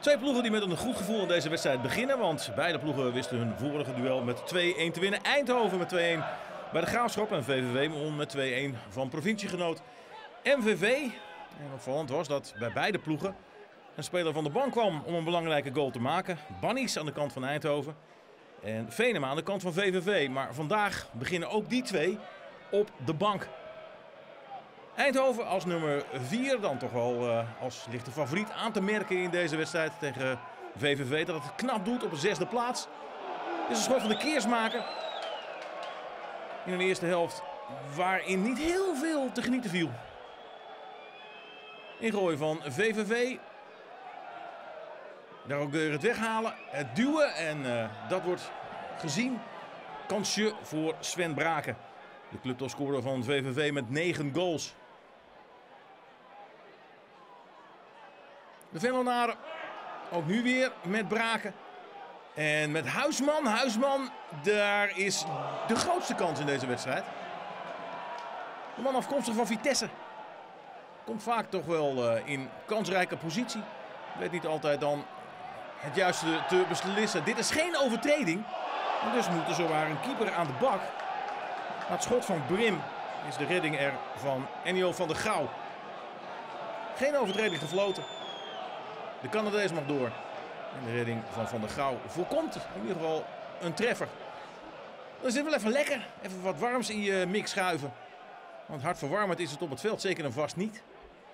Twee ploegen die met een goed gevoel in deze wedstrijd beginnen. Want beide ploegen wisten hun vorige duel met 2-1 te winnen. Eindhoven met 2-1 bij de Graafschap. En VVV won met 2-1 van provinciegenoot MVV. En opvallend was dat bij beide ploegen een speler van de bank kwam om een belangrijke goal te maken. Bannies aan de kant van Eindhoven en Venema aan de kant van VVV. Maar vandaag beginnen ook die twee op de bank. Eindhoven als nummer 4 dan toch wel als lichte favoriet aan te merken in deze wedstrijd tegen VVV. Dat het knap doet op de 6e plaats. Dit is een schot van de Keersmaker. In een eerste helft waarin niet heel veel te genieten viel. Ingooi van VVV. Daar ook weer het weghalen, het duwen en dat wordt gezien. Kansje voor Sven Braken. De clubtopscorer van VVV met 9 goals. De Venlonaren ook nu weer met Braken. En met Huisman. Huisman, daar is de grootste kans in deze wedstrijd. De man afkomstig van Vitesse. Komt vaak toch wel in kansrijke positie. Weet niet altijd dan het juiste te beslissen. Dit is geen overtreding. En dus moet er zowaar een keeper aan de bak. Na het schot van Brim is de redding er van Ennio van der Gouw. Geen overtreding gefloten. De Canadees mag door. En de redding van der Gouw voorkomt in ieder geval een treffer. Dan is dit wel even lekker. Even wat warms in je mix schuiven. Want hartverwarmend is het op het veld zeker en vast niet.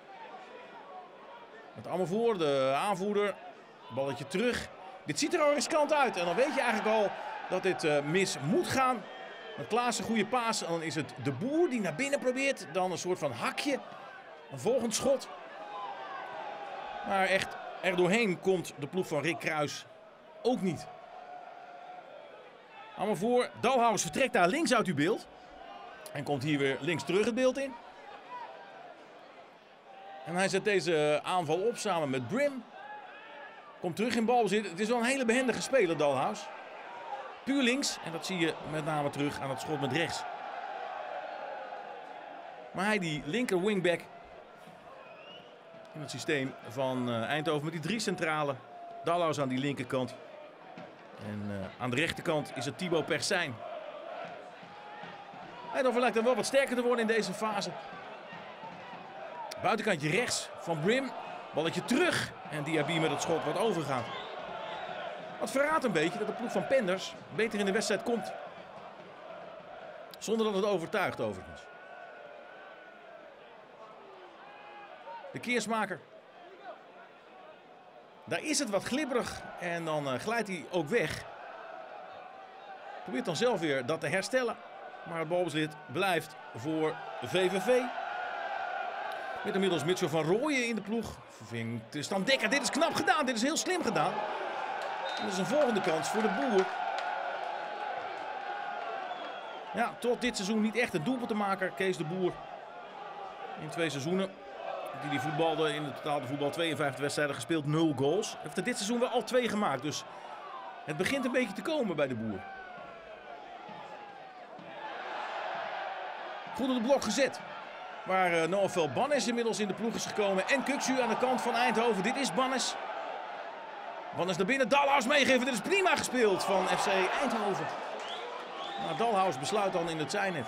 Met Amervoort, de aanvoerder. Balletje terug. Dit ziet er al riskant uit. En dan weet je eigenlijk al dat dit mis moet gaan. Met Klaassen goede paas. En dan is het de Boer die naar binnen probeert. Dan een soort van hakje. Een volgend schot. Maar echt er doorheen komt de ploeg van Rick Kruis ook niet. Amervoort. Dalhaus vertrekt daar links uit uw beeld. En komt hier weer links terug het beeld in. En hij zet deze aanval op samen met Brim. Komt terug in balbezit. Het is wel een hele behendige speler, Dalhaus. Puur links. En dat zie je met name terug aan het schot met rechts. Maar hij die linker wingback in het systeem van Eindhoven met die 3 centrale. Dalhaus aan die linkerkant. En aan de rechterkant is het Thibaut Persijn. Eindhoven lijkt dan wel wat sterker te worden in deze fase. Buitenkantje rechts van Brim. Balletje terug. En Diaby met het schot wat overgaat. Dat verraadt een beetje dat de ploeg van Penders beter in de wedstrijd komt. Zonder dat het overtuigt overigens. De Keersmaker. Daar is het wat glibberig. En dan glijdt hij ook weg. Probeert dan zelf weer dat te herstellen. Maar het balbezit blijft voor VVV. Met inmiddels Mitchell van Rooyen in de ploeg. Stan Dekker, dit is knap gedaan. Dit is heel slim gedaan. Dit is een volgende kans voor de Boer. Ja, tot dit seizoen niet echt het doelpunt te maken. Kees de Boer. In 2 seizoenen. Die voetbalde in het totale voetbal 52 wedstrijden gespeeld. 0 goals. Heeft er dit seizoen wel al 2 gemaakt. Dus het begint een beetje te komen bij de Boer. Goed op de blok gezet. Waar Noël Bannes inmiddels in de ploeg is gekomen. En Kuksu aan de kant van Eindhoven. Dit is Bannes. Bannes naar binnen. Dalhaus meegeven. Dit is prima gespeeld van FC Eindhoven. Nou, Dalhaus besluit dan in het zijnet.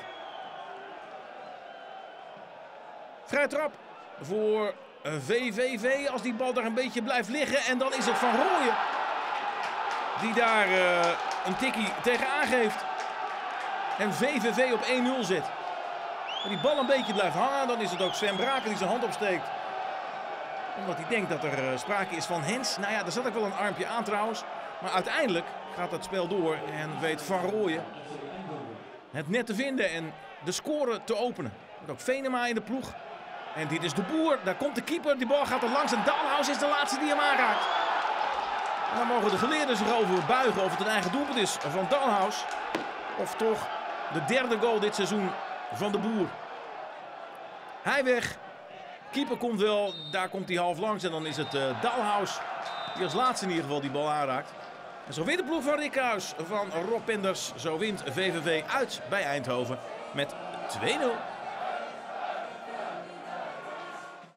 Vrije trap voor VVV. Als die bal daar een beetje blijft liggen. En dan is het Van Rooyen. Die daar een tikkie tegenaan geeft. En VVV op 1-0 zet. Als die bal een beetje blijft hangen, dan is het ook Sven Braken die zijn hand opsteekt. Omdat hij denkt dat er sprake is van hens. Nou ja, daar zat ook wel een armpje aan trouwens. Maar uiteindelijk gaat het spel door en weet Van Rooyen het net te vinden en de score te openen. Met ook Venema in de ploeg. En dit is de Boer. Daar komt de keeper. Die bal gaat er langs en Dalhaus is de laatste die hem aanraakt. En dan mogen de geleerden zich over buigen of het een eigen doelpunt is van Dalhaus. Of toch de 3e goal dit seizoen van de Boer. Hij weg. Keeper komt wel. Daar komt hij half langs. En dan is het Dalhaus die als laatste in ieder geval die bal aanraakt. En zo wint de ploeg van Rick Kruis van Rob Penders. Zo wint VVV uit bij Eindhoven met 2-0.